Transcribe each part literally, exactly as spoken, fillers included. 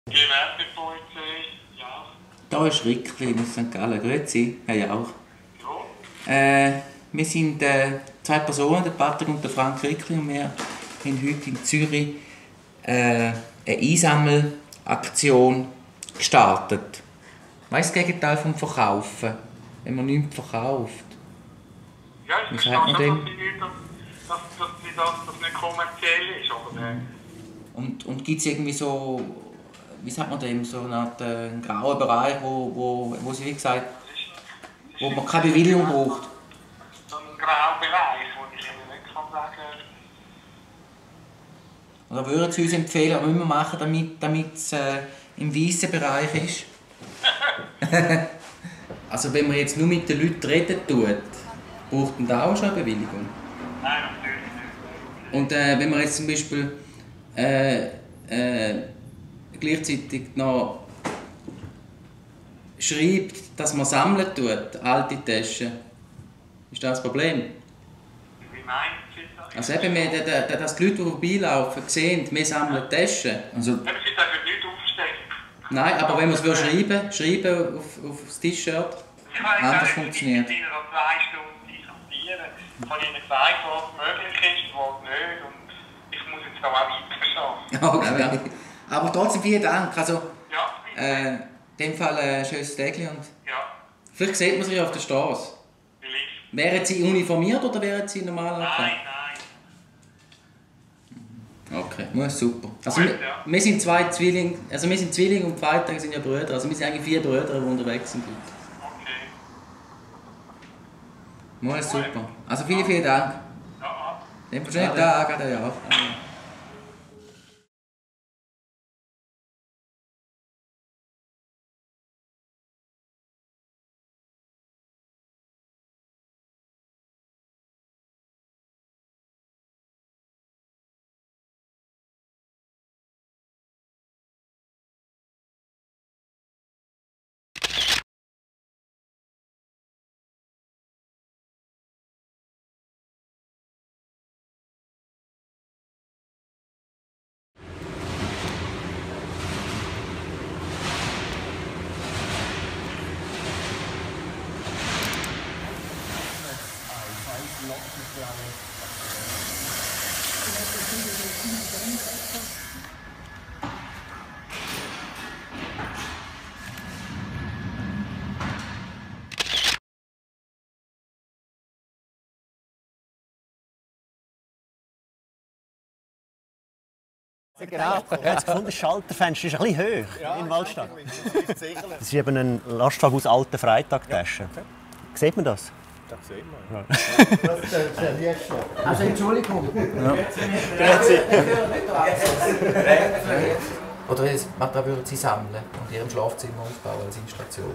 Gewerbepolizei, ja. Da ist Rickli aus Sankt Gallen. Grüezi, Herr Jauch. Ja. Äh, wir sind äh, zwei Personen, der Patrick und der Frank Rickli, und wir haben heute in Zürich äh, eine Einsammelaktion gestartet. Was ist das Gegenteil vom Verkaufen, wenn man nichts verkauft? Ja, ich verstehe schon, dass, sie nicht, dass, dass, dass, dass das nicht kommerziell ist. Oder? Und, und gibt es irgendwie so, wie sagt man dem, so eine Art äh, einen grauen Bereich, wo, wo, wo sie, wie gesagt, wo man keine Bewilligung braucht? So ein grauer Bereich, wo ich Ihnen nicht kann sagen kann. Oder würden Sie uns empfehlen, was müssen wir machen, damit, damit es äh, im weißen Bereich ist? Also wenn man jetzt nur mit den Leuten reden tut, braucht man da auch schon eine Bewilligung? Nein, natürlich nicht. Und äh, wenn man jetzt zum Beispiel äh, äh, gleichzeitig noch schreibt, dass man sammeln tut, alte Taschen, ist das ein Problem? Wie meinen Sie das? Also eben, wir, dass die Leute, die vorbeilaufen, sehen, wir sammeln Taschen. Also, Sie dürfen nicht aufstehen. nein, aber wenn man es schreiben schreiben auf, auf das T-Shirt, anders funktioniert. Ich kann Ihnen noch zwei Stunden diskutieren. Ich habe Ihnen gesagt, was möglich ist, was nicht. Und ich muss jetzt auch weiterstehen. Okay. Aber trotzdem vielen Dank. Also, Ja, äh, in dem Fall ein schönes Tag. Und ja. vielleicht sieht man sich auf der Straße. Vielleicht. Wären Sie uniformiert oder wären Sie normal? Nein, nein. Okay, ja, super. Also Gut, wir, ja. wir sind zwei Zwillinge, also wir sind Zwillinge und Vater sind ja Brüder. Also wir sind eigentlich vier Brüder, die unterwegs sind. Okay. Mal super. Also vielen, vielen Dank. Ja. Dem schönen Tag, ja. Genau. Ich habe jetzt gefunden, das Schalterfenster ist ein bisschen hoch ja, in Waldstadt. Das ist eben ein Lastwagen aus alten Freitagtaschen. Ja, okay. Sieht man das? Das sieht man. Ja. Das ist der Liebste. Also Entschuldigung. Ja. Grazie. Oder was würden Sie sammeln und in Ihrem Schlafzimmer aufbauen als Installation?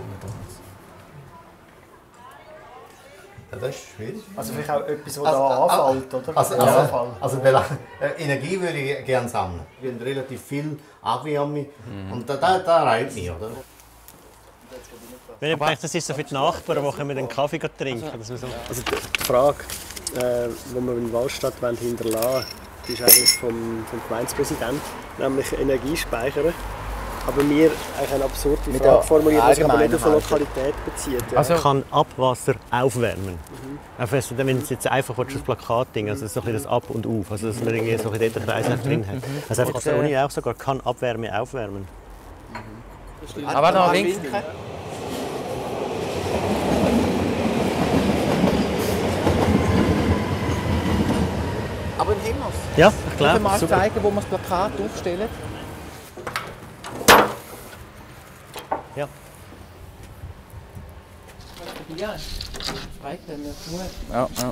Ja, das ist schwierig. Also vielleicht auch etwas, was also, da anfällt, oder? Also, also, also, also äh, Energie würde ich gerne sammeln. Wir haben relativ viel Abwärme mhm. und da, da, da reibt mich, oder? Wenn ich denke, das ist so für die Nachbarn, wo wir den Kaffee trinken. Also, so. also die Frage, äh, die wir in Waldstadt hinterlassen wollen, die ist eigentlich vom, vom Gemeindepräsidenten, nämlich Energie speichern. Aber wir eigentlich eine absurde Mit Frage formulieren, die sich aber nicht auf eine Haltung. Lokalität bezieht. Ja. Also kann Abwasser aufwärmen. Mhm. Einfach, wenn es jetzt einfach das Plakat ding, also so ein das Ab und Auf, also dass man irgendwie so ein den Kreislauf drin hat. Also einfach das ohne auch sogar kann Abwärme aufwärmen. Mhm. Aber noch ein Wink. Aber im Himmel. Ja, ich glaube. Können wir mal zeigen, wo wir das Plakat aufstellen? Ja. Ja, frei können wir. Ja, ja.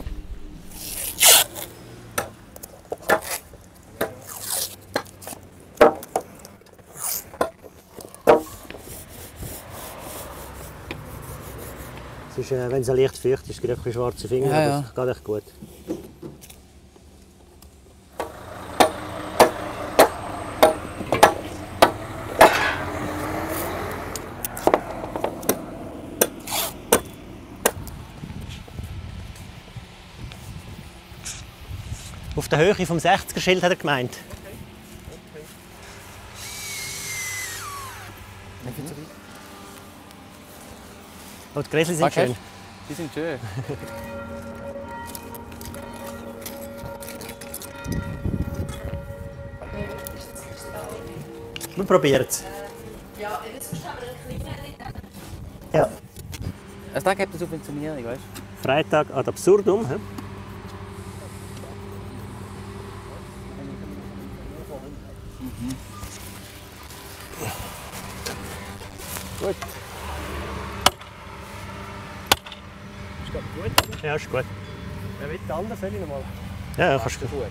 Es ist, äh, wenn es leicht feucht ist, gibt es ein bisschen schwarze Finger, ja, ja. aber es geht echt gut. Auf der Höhe vom sechziger-Schild hat er gemeint. Nicht viel zu weit. Oh, die Gräsli sind schön. Die sind schön. Wir probieren es. Ja, jetzt musst du aber ein kleiner. Ja. Also da gibt es eine Subventionierung, weißt du? Freitag ad absurdum. He? Mhm. Gut. Ist gerade gut. Ja, ist gut. Wer will anders, soll ich noch mal? Ja, ja, kannst du. Gut.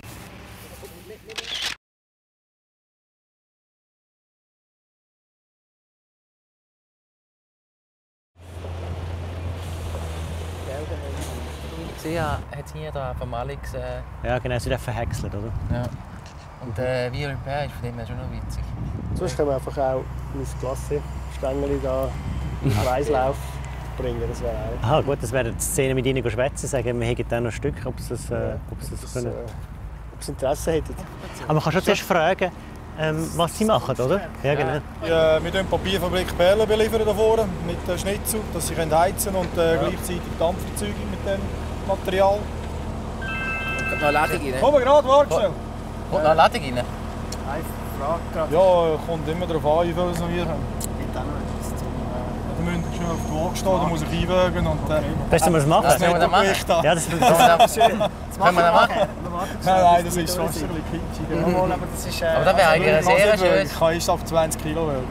gesehen habe, hat es hier da von Malix. Äh, Ja, genau, sie werden verhäckselt, oder? ja. Und äh, wie Repair ist von dem her schon noch witzig. Sonst können wir einfach auch mein Glassestängel da in den Kreislauf bringen. Das wäre auch. Aha, gut, das wäre die Szene mit ihnen schwätzen, sagen, wir hätten dann noch ein Stück, ob sie das, äh, ob sie das Das, können. äh, ob sie Interesse hätten. Aber man kann schon zuerst fragen, ähm, was sie machen, oder? Ja, genau. Ja, wir liefern Papierfabrik Perlen beliefern da vorne mit äh, Schnitzel, dass sie heizen können und äh, ja. gleichzeitig Dampf erzeugen mit dem Material. Kommt noch eine Ladung rein? Komm, gerade, warte schnell. Kommt noch eine Ladung rein? Eine Frage gerade. Ja, kommt immer darauf an, wie viel es noch wir haben. Geht auch noch etwas zum, äh, Da müssen wir schnell auf die Waage stehen, da muss ich einwägen und äh, Besten wir es machen? Das können wir dann machen. Ja, das Können wir dann- das Können wir das machen? Nein, nein, das ist fast ein bisschen kitschig. Jawohl, aber das ist... Äh, Aber das wäre eigentlich Ich kann sehr nicht wiegen, schön. ich kann erst auf zwanzig Kilo wiegen.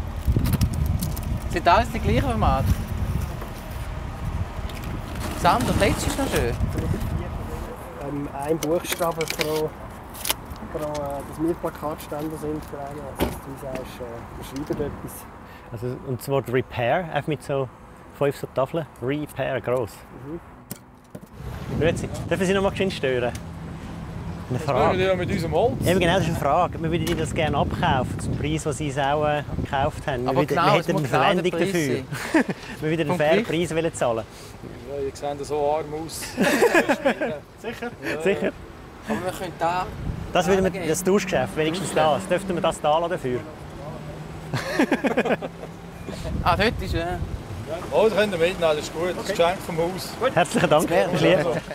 Sind alles die gleichen Formate? Das andere, das ist noch schön. ähm, ein Buchstabe pro, pro äh, das Mietplakatständer sind für einen. Also, dass du sagst, äh, wir schreiben etwas. Also, und das Wort Repair, einfach mit so fünf so Tafeln. Repair, gross. Mhm. Grüezi. Dürfen Sie noch mal geschwind stören? Eine Was Frage. wir mit unserem Holz? Eben genau, das ist eine Frage. Wir würden Ihnen das gerne abkaufen, zum Preis, den Sie es auch äh, gekauft haben. Aber wir, würden, genau, wir es hätten muss eine genau der Verwendung Preis dafür. wir würden einen Vom fairen Gewicht? Preis wollen zahlen. Ja, ihr seht so arm aus. Sicher? Sicher? Aber wir können da... Das, würden wir, das Tauschgeschäft, wenigstens das. Dürften wir das da lassen dafür? Ah, dort ist ja... Oh, das könnt ihr mitnehmen, das ist gut. Das ist Geschenk vom Haus. Herzlichen Dank. Gerne. Ist lieb. Also.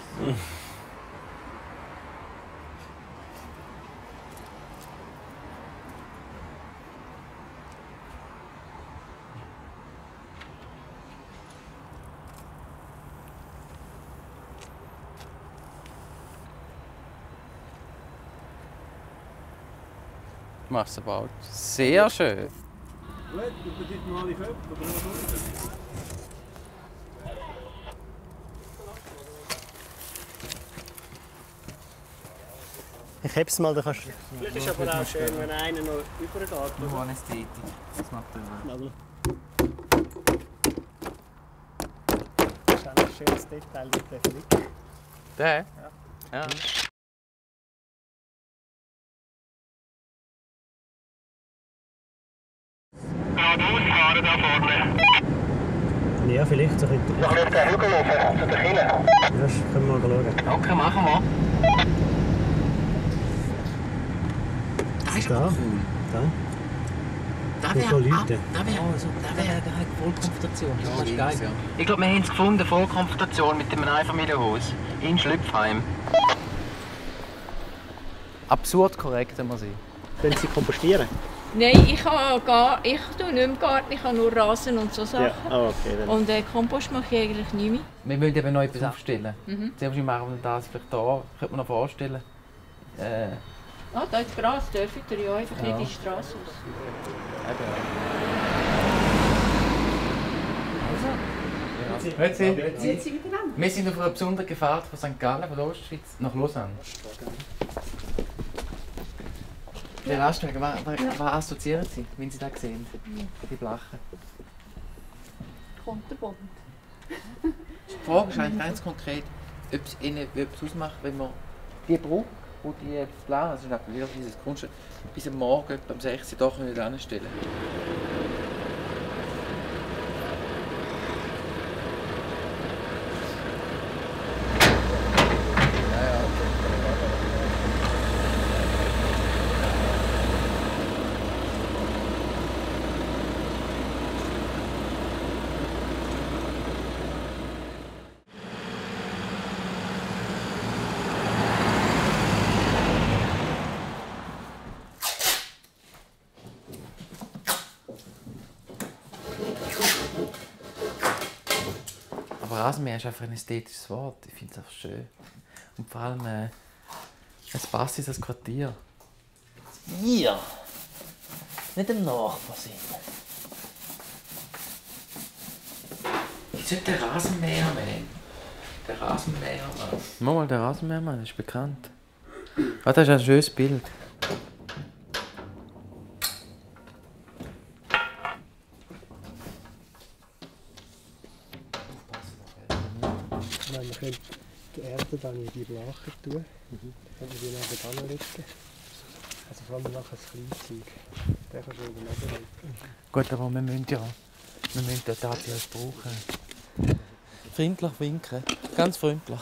Du machst es aber auch sehr schön. Ich heb's mal, dann kannst du... Vielleicht ist aber auch schön, wenn einer noch übergeht. Nur Anästhetik. Das macht er. Also. Das ist auch ein schönes Detail mit der Flick. Der? Ja. Ja. Geradeaus fahren da vorne. Ja, vielleicht so ein bisschen... Noch nicht den Hügel hoch, zu der Kille. Das können wir mal schauen. Okay, machen wir. Das ist aber Da. cool. Da. Da Mit so wäre Leuten. da wär, also, da wär eine Vollkonfrontation. Ja, Das ist links, geil. ja. Ich glaube, wir haben es gefunden, Vollkonfrontation mit dem Einfamilienhaus in Schlüpfheim. Absurd korrekt, haben wir sie. Können Sie kompostieren? Nein, ich, habe gar, ich tue nicht mehr Garten, ich habe nur Rasen und so Sachen. Ja. Ah, okay. Dann. Und äh, Kompost mache ich eigentlich nicht mehr. Wir wollen eben noch etwas aufstellen. Mhm. Zuerst machen wir das vielleicht da, könnte man noch vorstellen. Äh, Ah, da ist Gras, darf ich dir ja einfach Ja. nicht in die Straße aus. Grüezi. Grüezi miteinander. Wir sind auf einer besonderen Fahrt von Sankt Gallen, von der Ostschweiz, nach Lausanne. Der Rastweg, was, was assoziieren Sie, wenn Sie das sehen? Die Blachen. Kommt der Boden. Die Frage ist eigentlich ganz konkret, ob es Ihnen etwas ausmacht, wenn man die Brücke, wo die planen, also wieder dieses Grundstück, bis am Morgen etwa um sechs Uhr doch nicht anstellen. Rasenmäher ist einfach ein ästhetisches Wort. Ich finde es einfach schön. Und vor allem, äh, es passt in das Quartier. Hier! Nicht im Nachbar sind. Ich sollte den Rasenmähermann. Der Rasenmähermann. Mal, mal, der Rasenmähermann ist bekannt. Ah, das ist ein schönes Bild. Man könnte die Erde dann in die Blachen tun. Mhm. Dann die nebenan legen. Also vor allem nachher das Kleinzeug. Den kannst du oben legen. Gut, aber wir müssen ja wir müssen den Tatsächlich brauchen. Freundlich winken. Ganz freundlich.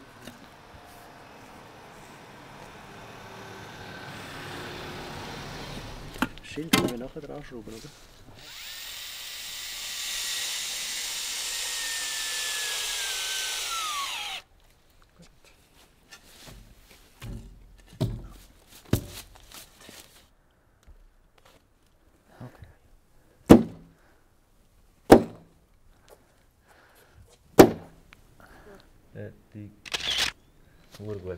Das Schild können wir nachher dran schrauben, oder? Die Uhr gut.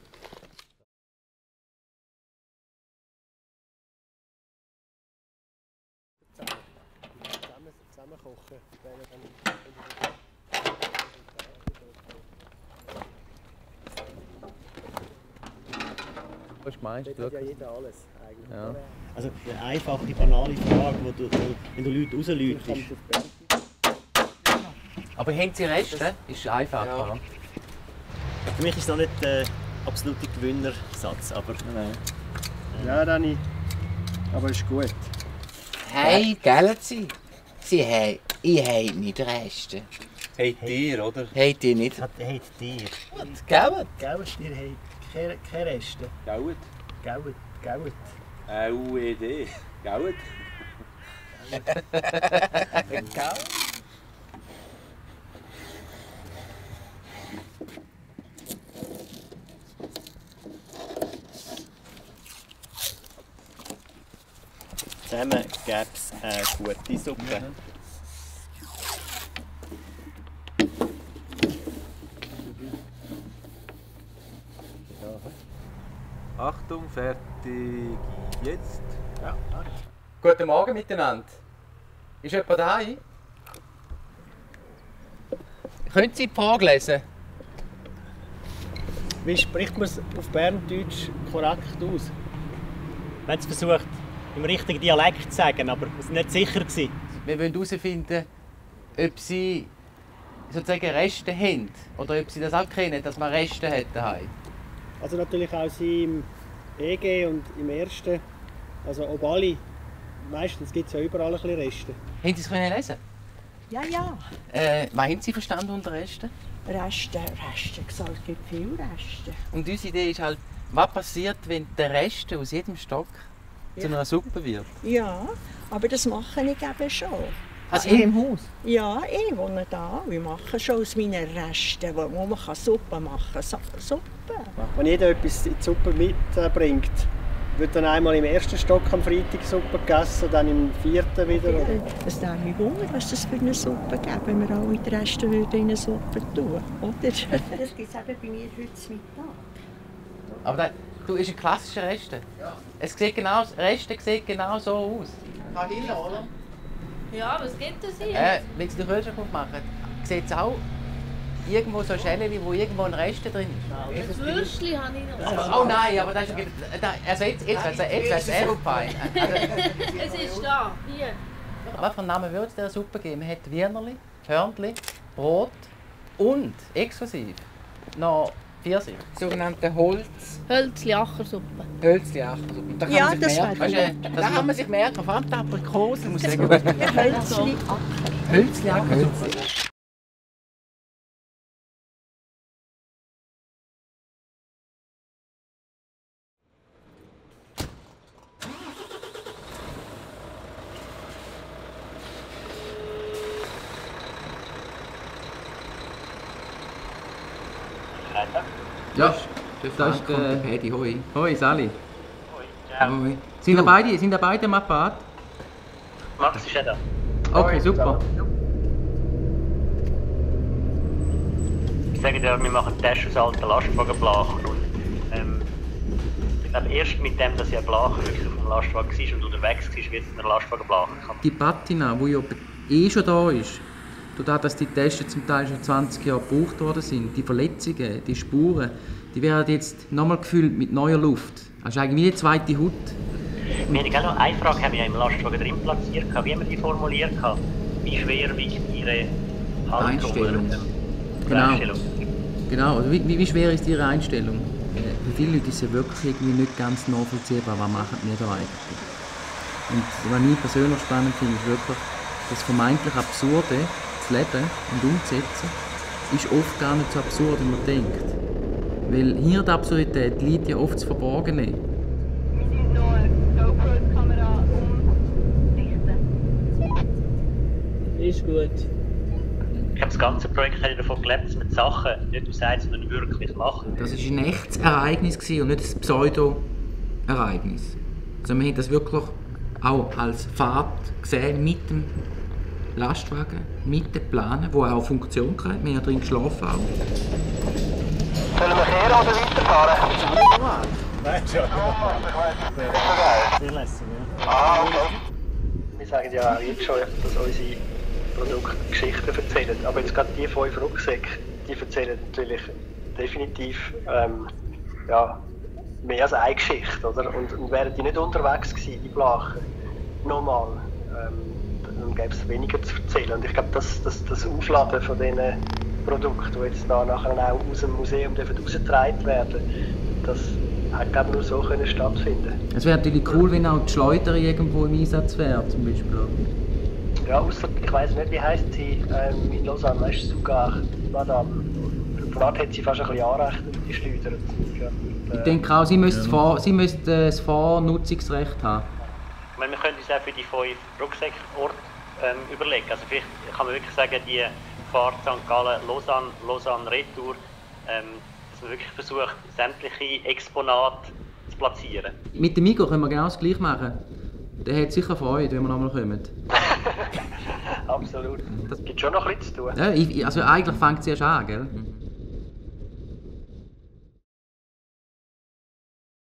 Zusammen, zusammen kochen. Was meinst du? Das hat ja jeder alles eigentlich. Ja. Also eine einfache, banale Frage, wo du, wenn du Leute rausläutest. Aber haben Sie Reste? Ist einfach, ja. Oder? Für mich ist es noch nicht der äh, absolute Gewinnersatz, aber... Nein. Ja, Dani. Aber ist gut. Hey, gell Sie? Sie haben... Ich habe nicht Reste. Hey, dir, oder? Habt ihr nicht? Hat hey, dir. Gut, gell? Gell, ihr habt keine, keine Reste. Gell? Gell, gell. Äh, U E D. Gell? Gell? Zusammen gäbe es eine gute Suppe. Mhm. Achtung, fertig, jetzt. Ja, Guten Morgen miteinander. Ist jemand daheim? Können Sie die Frage lesen? Wie spricht man es auf Berndeutsch korrekt aus? Wir haben es versucht, im richtigen Dialekt zu sagen, aber wir waren nicht sicher. Wir wollen herausfinden, ob Sie sozusagen Reste haben oder ob Sie das auch kennen, dass man Reste hat daheim. Also natürlich auch sie im E G und im ersten, also ob alle, meistens gibt es ja überall ein bisschen Reste. Haben Sie es können lesen? Ja, ja. Äh, was haben Sie verstanden unter Resten? Reste, Reste, gesagt, es gibt viele Reste. Und unsere Idee ist halt, was passiert, wenn der Reste aus jedem Stock ja. zu einer Suppe wird? Ja, aber das mache ich eben schon. Also hier im Haus? Ja, ich wohne da. Wir machen schon aus meinen Resten, wo man Suppe machen kann. Suppe. Wenn jeder etwas in die Suppe mitbringt, wird dann einmal im ersten Stock am Freitag Suppe gegessen, dann im vierten wieder? Es nimmt mich wunder, was das für eine Suppe gibt, wenn wir alle die Reste in eine Suppe tun, oder? Das gibt es eben bei mir heute Mittag. Aber das, du, ist ein klassischer Reste. Ja. Es sieht genau, Reste sieht genau so aus. Kann hin, oder? Ja, was gibt es hier? Äh, wenn Sie den Kühlschrank aufmachen, sieht es auch irgendwo so Schälchen, wo irgendwo ein Rest drin ist. Das Würstchen habe ich noch. Oh nein, aber das ist... Also jetzt, jetzt wird es echt fein. Es ist da, hier. Was für einen Namen würde es dieser Suppe geben? Man hat Wienerli, Hörnli, Brot und, exklusiv, noch Pfirsich. Sogenannte Holz... Hölzli-Achersuppe. Hölzli-Achersuppe. Da kann ja, man sich das merken. Weißt du, da kann man sich merken, vor allem die Aprikosen, muss ich sagen. Hölzli-Acher. Hölzli-Achersuppe. Ja, da ist der Paddy. Hoi. Hoi, Sally. Hoi. Ja. Hoi. Sind da beide, sind da beide am Apparat? Max ist ja da. Okay, super. sagen ja, wir machen Tests aus alten Lastwagenblachen. Und, ähm, ich glaube, erst mit dem, dass ja Blachen wirklich auf einem Lastwagen war und unterwegs war, wird es eine Lastwagenblache. Die Patina, die ja eh schon da ist, dadurch, dass die Tests zum Teil schon zwanzig Jahre gebraucht worden sind, die Verletzungen, die Spuren, die werden jetzt nochmal gefüllt mit neuer Luft. Das ist eigentlich wie eine zweite Haut. Wir haben noch eine Frage haben wir im Lastwagen drin platziert. Wie haben wir die formuliert? Wie schwer wiegt Ihre Haltung? Einstellung. Genau. Einstellung. Genau. Also wie, wie schwer ist Ihre Einstellung? Für viele Leute ist es wirklich irgendwie nicht ganz nachvollziehbar, was machen wir da eigentlich. Und was ich persönlich spannend finde, ist wirklich, das vermeintlich Absurde zu leben und umzusetzen, ist oft gar nicht so absurd, wie man denkt. Weil hier die Absurdität liegt ja oft das Verborgene. Ist gut. Ich habe das ganze Projekt davon gelebt, dass man die Sachen nicht aus Seite, sondern wirklich machen. Das war ein echtes Ereignis und nicht ein Pseudo-Ereignis. Also wir haben das wirklich auch als Fahrt gesehen mit dem Lastwagen, mit dem Planen, der auch Funktion hatte. Wir haben drin geschlafen auch. Sollen wir kehren oder weiterfahren? Nein, schon. Viel lässiger, ja. Ah, okay. Wir sagen ja auch jetzt schon, dass unsere Produkte Geschichten erzählen. Aber jetzt gerade die fünf Rucksäcke, die erzählen natürlich definitiv ähm, ja, mehr als eine Geschichte. Oder? Und, und wären die nicht unterwegs gewesen, die Blachen, normal, ähm, dann gäbe es weniger zu erzählen. Und ich glaube, das, das, das Aufladen von diesen Produkten, die jetzt da nachher auch aus dem Museum rausgetragen werden, das hat glaube nur so können stattfinden. Es wäre natürlich cool, wenn auch die Schleuder irgendwo im Einsatz wäre, zum Beispiel. Ja, ausser, ich weiss nicht, wie heisst sie ähm, in Lausanne, weißt du, sogar Madame. Von dort hat sie fast ein bisschen Anrecht auf die Schleuder. Ich denke auch, sie müsste, ja. Vor, sie müsste äh, das Vornutzungsrecht haben. Ich meine, wir können uns auch für die fünf Rucksäckorte ähm, überlegen. Also vielleicht kann man wirklich sagen, die Fahrt Sankt Gallen, Lausanne, Lausanne Retour, ähm, dass man wirklich versucht, sämtliche Exponate zu platzieren. Mit dem Migo können wir genau das Gleiche machen. Der hat sicher Freude, wenn wir nochmal kommen. Absolut. Das gibt schon noch etwas zu tun. Ja, ich, also eigentlich fängt es erst an, gell?